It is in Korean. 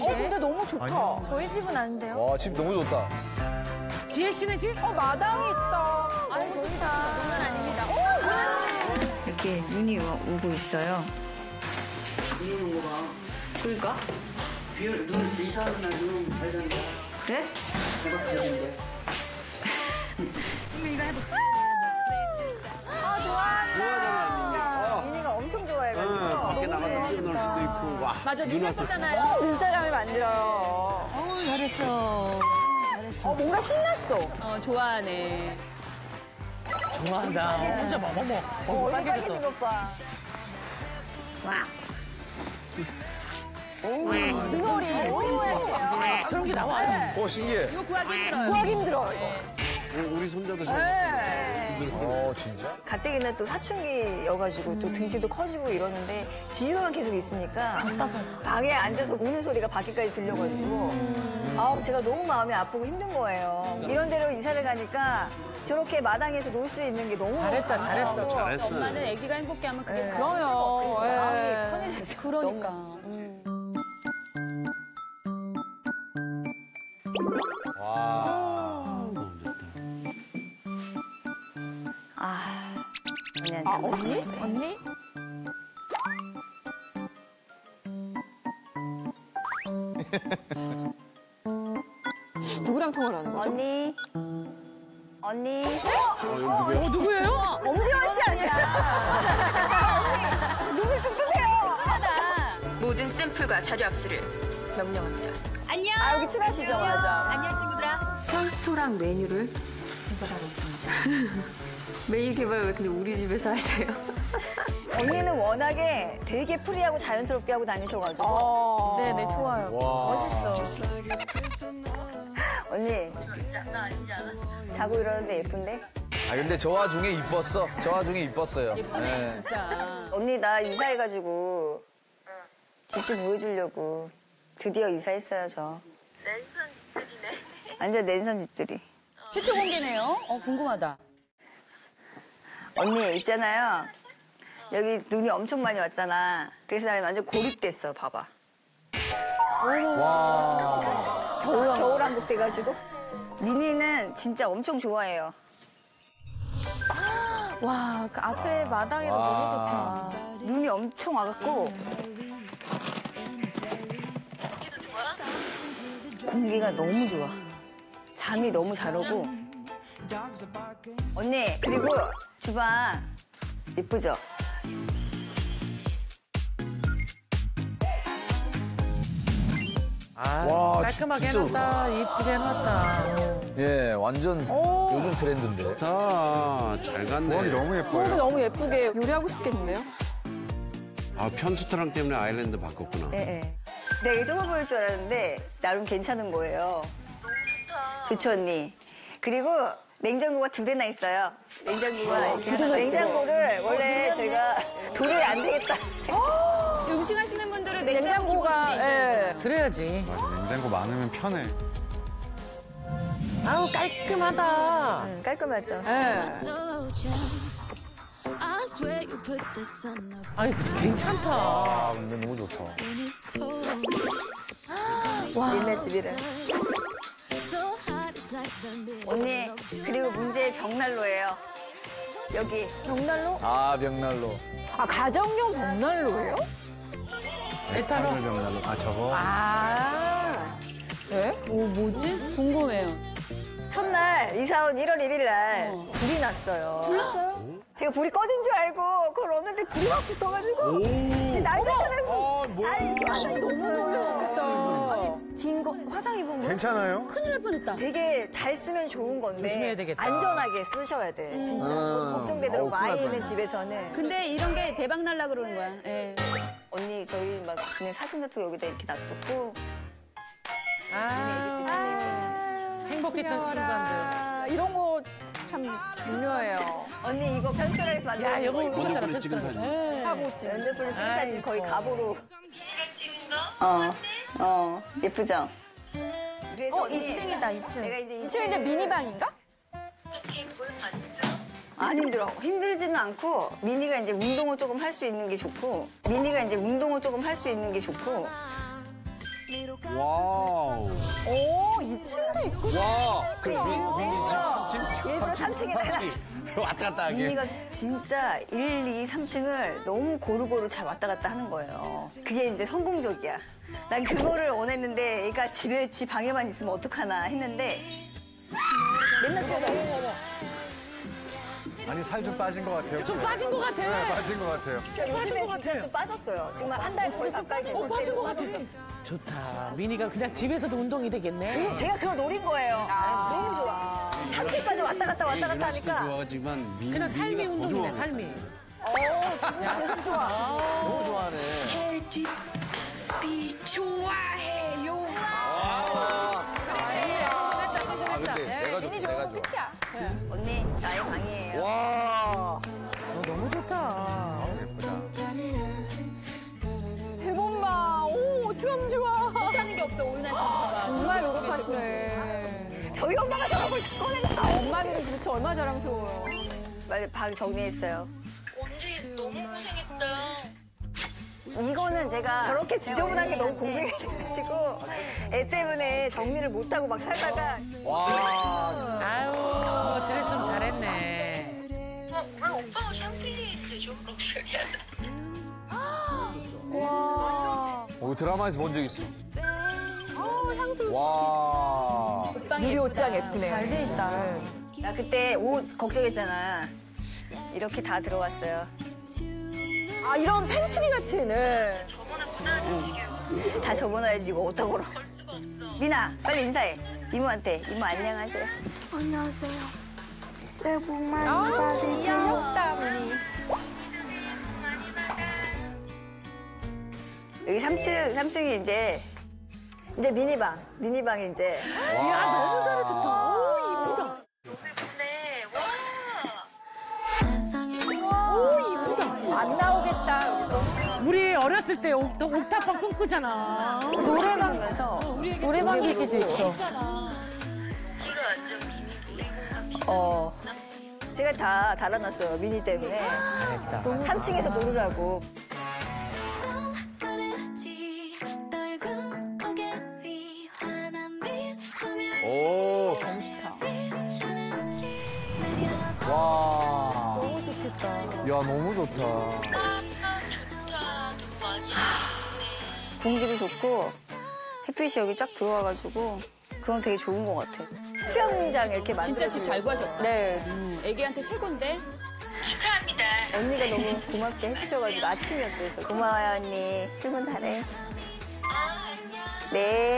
근데 너무 좋다. 아니요. 저희 집은 아닌데요? 와, 집 너무 좋다. 지혜 씨네 집? 마당이 있다. 아니, 저희 다 정말 아닙니다. 이렇게 눈이 오고 있어요. 비 오는 거 봐. 그러니까? 눈 이사하는 날 눈 잘 잔다. 그래? 대박 잘 잔대. 미니가 엄청 좋아해가지고. 밖에 나가서 뛰어놀 수도 있고. 와. 맞아, 눈 왔었잖아요. 눈사람이 만들어요. 잘했어. 뭔가 신났어. 좋아하네. 좋아한다. 혼자 어머. 얼굴 빨개졌어. 빨개진 것 봐. 눈놀이. 저런 게 나와. 오, 신기해. 이거 구하기 힘들어요. 구하기 힘들어, 이거. 우리 손자도 잘. 진짜? 가뜩이나 또 사춘기여가지고 또 등치도 커지고 이러는데 지효가 계속 있으니까 방에 앉아서 우는 소리가 밖에까지 들려가지고 제가 너무 마음이 아프고 힘든 거예요. 이런 데로 이사를 가니까 저렇게 마당에서 놀 수 있는 게 너무 잘했다. 잘했어. 엄마는 아기가 행복해 하면 그게 그럼요. 마음이 편해졌어요. 그러니까. 와. 언니한테 언니? 누구랑 통화를 하는 거죠? 언니 누구예요? 엄지원 씨 아니야? 눈을 뚝 뜨세요. 모든 샘플과 자료 압수를 명령합니다. 여기 친하시죠, 맞아. 안녕 친구들아. 편스토랑 메뉴를 개발하고 있습니다. 메뉴 개발 왜 근데 우리 집에서 하세요? 언니는 워낙에 되게 프리하고 자연스럽게 하고 다니셔가지고 네네, 좋아요. 와. 멋있어. 언니 자고 일어났는데 예쁜데? 근데 저 와중에 이뻤어. 저 와중에 이뻤어요. 예쁘네, 진짜. 언니 나 이사해가지고 집 좀 보여주려고 드디어 이사했어요 저. 랜선 집들이네. 완전 랜선 집들이. 최초 공개네요. 궁금하다. 언니 있잖아요. 여기 눈이 엄청 많이 왔잖아. 그래서 나 완전 고립됐어. 봐봐. 와. 겨울왕국 돼가지고. 미니는 진짜 엄청 좋아해요. 와, 그 앞에 마당이라 와. 너무 좋다. 눈이 엄청 와갖고. 공기가 너무 좋아. 잠이 너무 잘 오고. 언니 그리고 주방 예쁘죠? 와, 깔끔하게 진짜 해놨다. 이쁘게 해놨다. 예, 완전 요즘 트렌드인데. 좋다. 잘 갔네. 조합이 너무 예뻐요. 너무 예쁘게 요리하고 싶겠는데요? 편스토랑 때문에 아일랜드 바꿨구나. 네. 내가 이게 좁아 보일 줄 알았는데 나름 괜찮은 거예요. 너무 좋다. 좋죠 언니. 그리고 냉장고가 2대나 있어요. 냉장고를 원래 저희가 도저히 안 되겠다. 음식 하시는 분들은 냉장고 기본 냉장고가, 준비 있어야 돼요. 그래야지. 맞아, 냉장고 많으면 편해. 아우, 깔끔하다. 깔끔하죠. 아니, 괜찮다. 아, 근데 너무 좋다. 옛날 집이라. 언니 그리고 문제 벽난로예요. 여기 벽난로? 벽난로. 가정용 벽난로예요? 에탄올. 아, 저거? 네? 뭐지? 궁금해요. 첫날 이사 온 1월 1일 날 불이 났어요. 불났어요? 제가 불이 꺼진 줄 알고 그걸 얻는데 불이 막 붙어가지고 지금 난장판에서 아니 이렇게 화상이 났어요. 진 거, 화상 입은 거? 괜찮아요? 큰일 날 뻔했다. 되게 잘 쓰면 좋은 건데 조심해야 되겠다. 안전하게 쓰셔야 돼 진짜. 저 걱정되더라고 아이 있는 집에서는. 근데 이런 게 대박 날라 그러는 거야. 예. 언니 저희 막 그냥 사진 같은 거 여기다 이렇게 놔뒀고 행복했던 순간들. 이런 거 참 중요해요. 언니 이거 편스라에서 만든 야, 이거 거 찍었잖아. 핸드폰에 찍은 사진. 하고 찍 연대풀로 찍은 사진 거의 아이고. 갑오로. 예쁘죠? 그래서 언니, 2층이다, 2층. 내가 이제 지금 이제 미니방인가? 안 힘들어. 힘들지는 않고 미니가 이제 운동을 조금 할 수 있는 게 좋고 와우. 오, 2층도 있고. 와, 그 미니 집 3층? 일부러 3층에 왔다 갔다 하게. 미니가 진짜 1, 2, 3층을 너무 고루고루 잘 왔다 갔다 하는 거예요. 그게 이제 성공적이야. 난 그거를 원했는데 얘가 집에 지 방에만 있으면 어떡하나 했는데 맨날 뛰어다녀. 아니, 살 좀 빠진 것 같아요. 좀 빠진 것 같아. 네, 빠진 것 같아요. 요즘에 진짜 좀 빠졌어요. 지금 한 달 거의 다 빠지고. 빠진 것 같아. 좋다. 미니가 그냥 집에서도 운동이 되겠네. 제가 그걸 노린 거예요. 너무 좋아. 3층까지 왔다 갔다 왔다 갔다 유나씨도 하니까. 좋아하지만 그냥 삶이 미니가 더 운동이네, 좋아. 삶이. 너무 좋아. 너무 좋아하네. 아, 근데 내가 좋다, 내가 좋아. 끝이야. 언니, 나의 방이에요. 와. 너무 좋다. 예쁘다. 대본봐. 오, 참 좋아. 못하는 게 없어, 오윤아 씨. 정말 노력하시네. 저희 엄마가 저걸 꺼낸다. 엄마들은 그렇지, 얼마나 자랑스러워요. 빨리 방 정리했어요. 언제 너무 고생했다. 이거는 제가 저렇게 지저분한 게 너무 공격해가지고 애 때문에 정리를 못하고 막 살다가 와. 아유, 드레스는 잘했네. 왜 오빠가 샴페인 그죠? 럭셔리야. 드라마에서 본 적 있어. 향수. 와. 옷방이 옷장 예쁘네. 잘 돼 있다. 나 그때 옷 걱정했잖아. 이렇게 다 들어왔어요. 아, 이런 팬트리 같은. 저번에 무난한 지게요. 다 접어놔야지 이거 어떡하고. 걸 수가 없어. 미나 빨리 인사해. 이모한테. 이모 안녕하세요. 안녕하세요. 내 복 많이 아, 받으세요. 귀엽다, 미니. 여기 3층이 이제 미니방이 이제. 야, 너무 잘해줬다. 오, 이쁘다. 예쁘네. 와. 안 나오겠다. 우리 어렸을 때 옥탑방 꿈꾸잖아. 노래방에서 노래방 얘기도 있어. 키가 완전 미니. 제가 다 달아놨어요. 미니 때문에. 잘했다. 3층에서 놀으라고. 오. 와. 너무 좋겠다. 야, 너무 좋다. 아, 좋다. 돈 많이 아끼네. 공기도 좋고 햇빛이 여기 쫙 들어와가지고 그건 되게 좋은 것 같아. 수영장 이렇게 만들어. 진짜 집 잘 구하셨다. 네. 애기한테 최고인데? 축하합니다. 언니가 너무 고맙게 해주셔가지고 아침이었어요. 고마워요 언니. 출근 잘해. 아, 안녕. 네.